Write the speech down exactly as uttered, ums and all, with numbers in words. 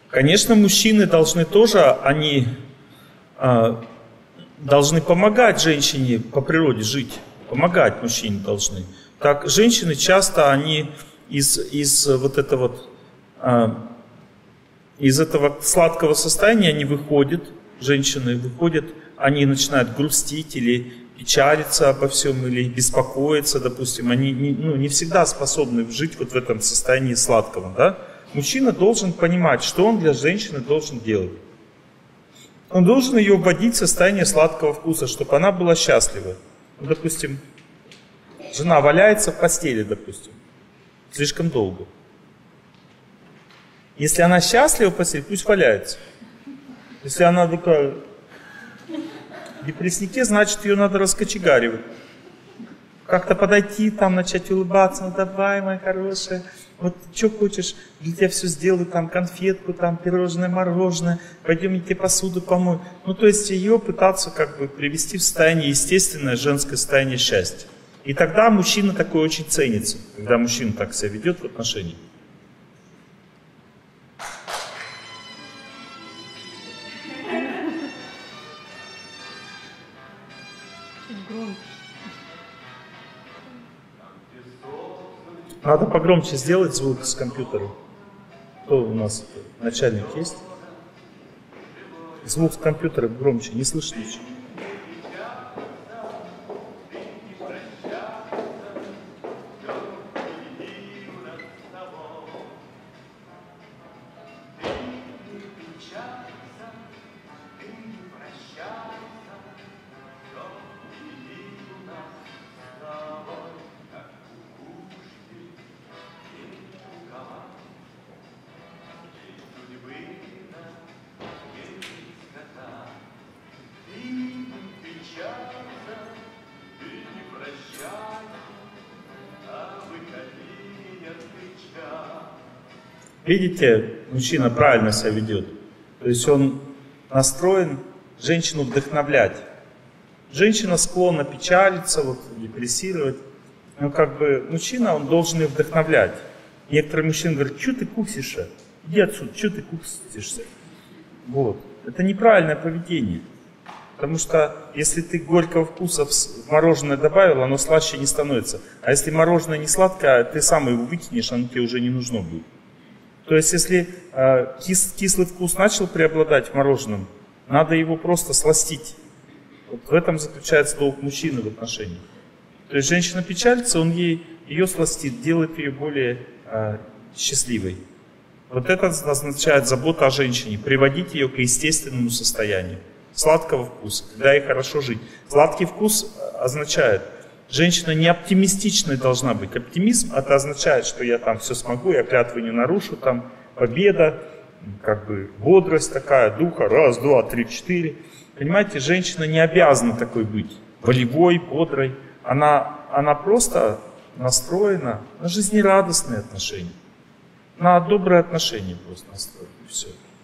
Конечно, мужчины должны тоже, они а, должны помогать женщине по природе жить. Помогать мужчине должны. Так, женщины часто, они из, из вот этого вот, а, из этого сладкого состояния, они выходят, женщины выходят, они начинают грустить или печалиться обо всем, или беспокоиться, допустим. Они не, ну, не всегда способны жить вот в этом состоянии сладкого, да? Мужчина должен понимать, что он для женщины должен делать. Он должен ее вводить в состояние сладкого вкуса, чтобы она была счастлива. Ну, допустим, жена валяется в постели, допустим, слишком долго. Если она счастлива в постели, пусть валяется. Если она такая в депресснике, значит, ее надо раскочегаривать. Как-то подойти, там начать улыбаться, ну давай, моя хорошая, вот что хочешь, для тебя все сделаю, там конфетку, там пирожное, мороженое, пойдем я тебе посуду помою. Ну то есть ее пытаться как бы привести в состояние естественное женское состояние счастья. И тогда мужчина такой очень ценится, когда мужчина так себя ведет в отношениях. Надо погромче сделать звук с компьютера. Кто у нас начальник есть? Звук с компьютера громче, не слышно ничего. Видите, мужчина правильно себя ведет. То есть он настроен женщину вдохновлять. Женщина склонна печалиться, вот, депрессировать. Но как бы мужчина, он должен ее вдохновлять. Некоторые мужчины говорят, что ты кусишься? Иди отсюда, что ты кусишься? Вот. Это неправильное поведение. Потому что если ты горького вкуса в мороженое добавил, оно слаще не становится. А если мороженое не сладкое, ты сам его выкинешь, оно тебе уже не нужно будет. То есть, если э, кис, кислый вкус начал преобладать в мороженом, надо его просто сластить. Вот в этом заключается долг мужчины в отношениях. То есть, женщина печалится, он ей ее сластит, делает ее более э, счастливой. Вот это означает забота о женщине, приводить ее к естественному состоянию сладкого вкуса, когда ей хорошо жить. Сладкий вкус означает, женщина не оптимистичной должна быть. Оптимизм это означает, что я там все смогу, я клятвы не нарушу, там победа, как бы бодрость такая, духа, раз, два, три, четыре. Понимаете, женщина не обязана такой быть, волевой, бодрой. Она, она просто настроена на жизнерадостные отношения, на добрые отношения просто настроена, и все.